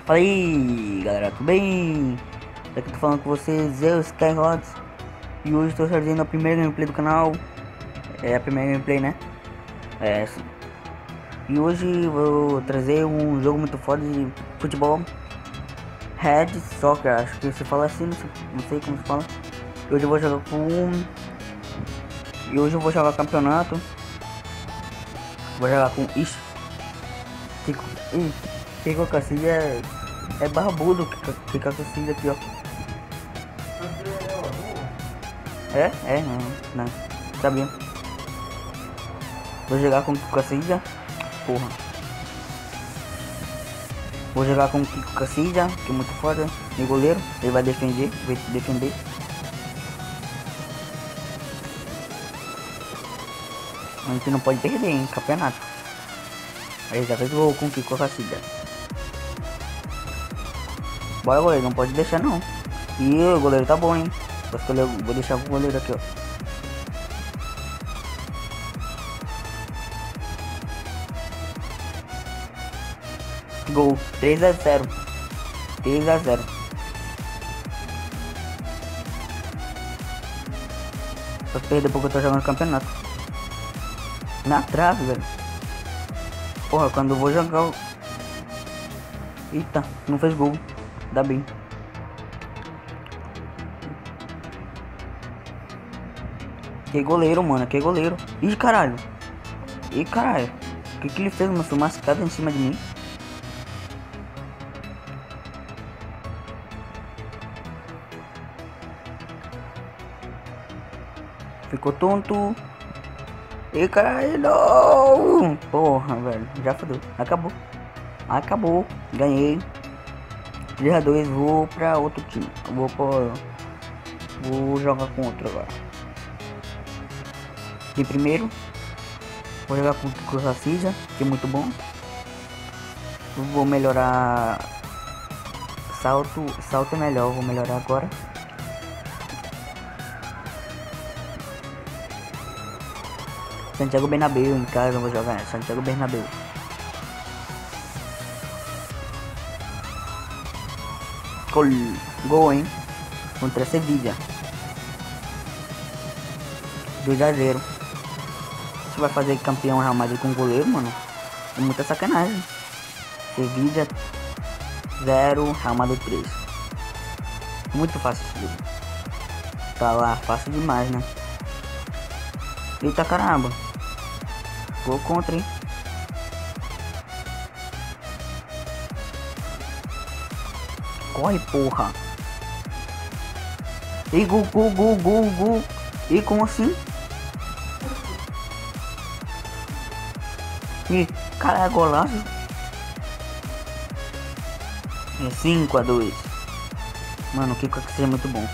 Fala aí, galera, tudo bem? Daqui tô falando com vocês, eu, Skyrods. E hoje estou trazendo a primeira gameplay do canal. É a primeira gameplay, né? É essa. E hoje vou trazer um jogo muito foda de futebol. Red Soccer, acho que se fala assim, não sei como se fala. E hoje eu vou jogar E hoje eu vou jogar campeonato. Vou jogar com... Ixi. Ficou com a Cacilha é barbudo, fica com a Cacilha aqui, ó. Não, sabia. Vou jogar com Kiko Casilha. Porra. Vou jogar com Kiko Casilha, que é muito foda. Meu goleiro, ele vai defender, A gente não pode perder, hein, campeonato. Aí já fez gol com Kiko Casilha. Bora, goleiro, não pode deixar não. E o goleiro tá bom, hein. Vou deixar o goleiro aqui, ó. Gol 3-0. 3-0. Só perder porque eu tô jogando campeonato. Na trave, velho. Porra, quando eu vou jogar o... Eita, não fez gol. Dá bem. Que goleiro, mano, que goleiro. Ih, caralho. Ih, caralho. O que ele fez, mano? Foi mascado em cima de mim. Ficou tonto. Ih, caralho, não. Porra, velho. Já fodeu. Acabou. Acabou. Ganhei. 3-2. Vou pra outro time. Vou jogar com outro agora. De primeiro, vou jogar com o Casilha, que é muito bom. Vou melhorar salto é melhor, vou melhorar agora. Santiago Bernabéu em casa, vou jogar Santiago Bernabéu. Gol, hein? Contra Sevilla. 2-0. Você vai fazer campeão Real Madrid com goleiro, mano? É muita sacanagem. Sevilla 0, Real Madrid 3. Muito fácil esse jogo. Tá lá, fácil demais, né? Eita caramba. Gol contra, hein? Corre, porra. E gol. E como assim? E cara, é golaço. É 5-2. Mano, o que seja muito bom.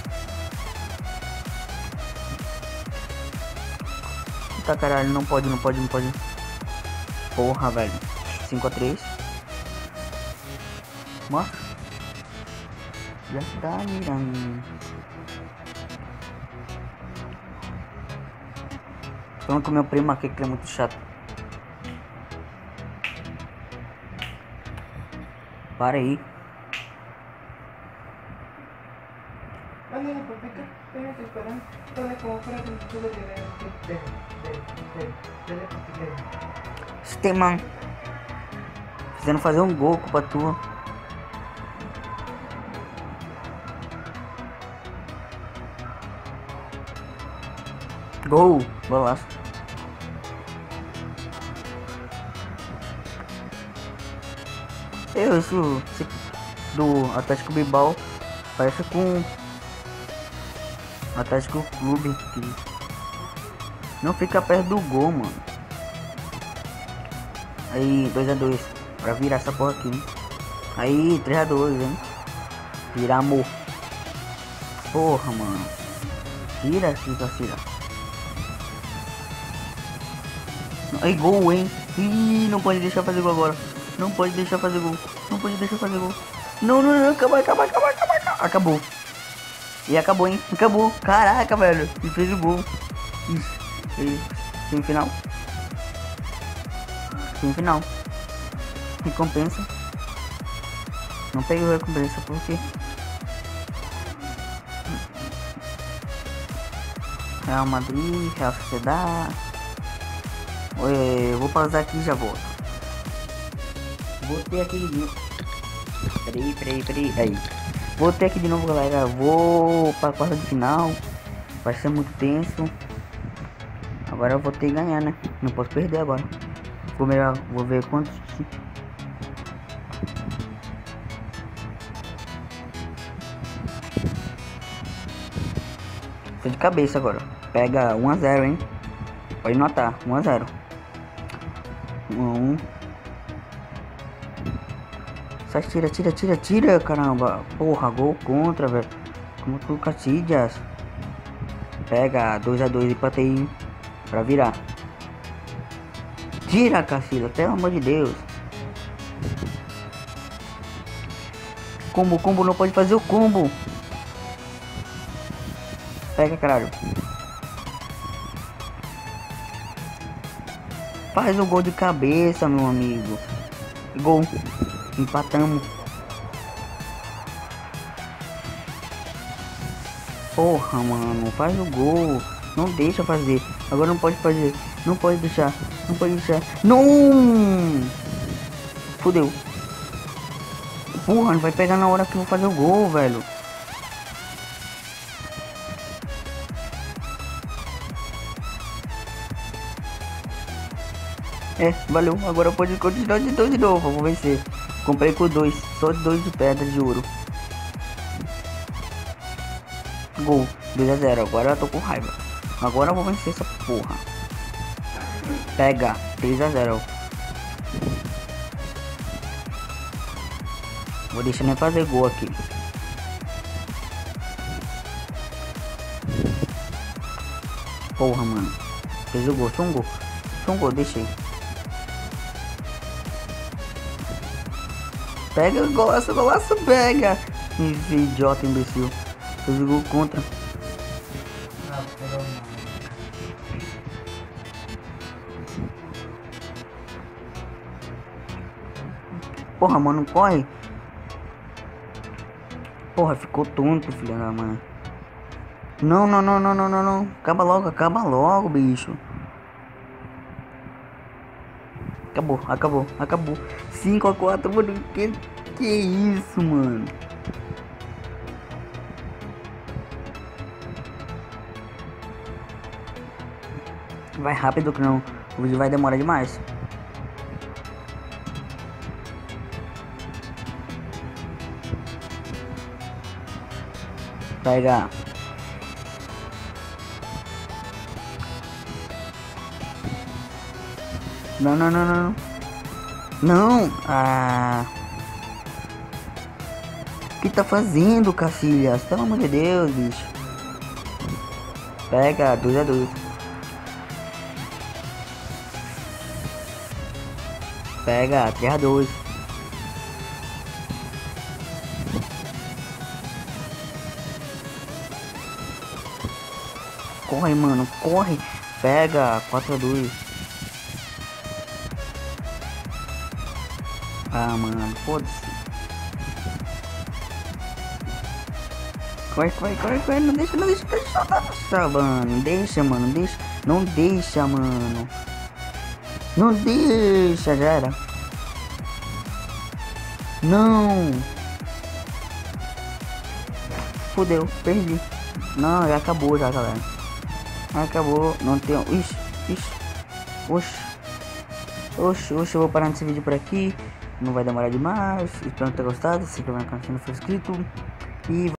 Tá, caralho, não pode. Porra, velho. 5-3. Mostra. Já tá mirando. Falando com meu primo aqui que é muito chato. Para aí. Steman. Fazendo fazer um gol, culpa tua. Gol. Golaço. Isso do Atlético Bilbao parece com Atlético Clube, que não fica perto do gol, mano. Aí 2-2 pra virar essa porra aqui, hein? Aí 3-2, hein? Virar amor. Porra, mano. Tira aqui, Cacira. Aí gol, hein? Ih, não pode deixar fazer gol agora. Não pode deixar fazer gol. Não, acabou. E acabou, hein? Acabou. Caraca, velho. Ele fez o gol. Ixi. Semifinal. Recompensa. Não peguei recompensa porque Real Madrid, Real Sociedade. Vou pausar aqui e já volto. Voltei aqui de novo. Peraí. Aí. Voltei aqui de novo, galera. Vou pra quarta de final. Vai ser muito tenso. Agora eu vou ter que ganhar, né? Não posso perder agora. Vou ver quantos. Tô de cabeça agora. Pega 1 a 0, hein? Pode notar, 1 a 0. 1. Sai, tira, caramba. Porra, gol contra, velho. Como tu Casillas. Pega 2 a 2 e patei pra virar. Tira, Casillas, pelo amor de Deus. Combo, não pode fazer o combo. Pega, caralho. Faz o gol de cabeça, meu amigo. Gol. Empatamos. Porra, mano. Faz o gol. Não deixa fazer. Agora não pode fazer. Não pode deixar. Não! Fudeu. Porra, não vai pegar na hora que eu vou fazer o gol, velho. Valeu. Agora pode continuar de 2 de novo. Vou vencer. Comprei com 2. Só 2 de pedra de ouro. Gol. 2 a 0. Agora eu tô com raiva. Agora eu vou vencer essa porra. Pega. 3 a 0. Vou deixar nem fazer gol aqui. Porra, mano. Fez o gol. Só um gol. Deixei. Pega, golaço, pega! Esse idiota, imbecil. Fez o gol contra. Porra, mano, corre. Porra, ficou tonto, filho da mãe. Não. Acaba logo, bicho. Acabou. 5 a 4, mano. Que isso, mano? Vai rápido que não. O vídeo vai demorar demais. Pega. Não. O que tá fazendo, Casillas? Pelo amor de Deus, bicho. Pega, 2 a 2. Pega, 3 a 2. Corre, mano, corre. Pega, 4 a 2. Ah, mano, foda-se. Corre, não deixa mano, não deixa, mano. Não deixa, já era. Não. Fudeu, perdi. Não, já acabou já, galera. Acabou, não tem... Oxi, eu vou parar nesse vídeo por aqui. Não vai demorar demais. Espero que tenha gostado. Se inscreva no canal se não for inscrito. E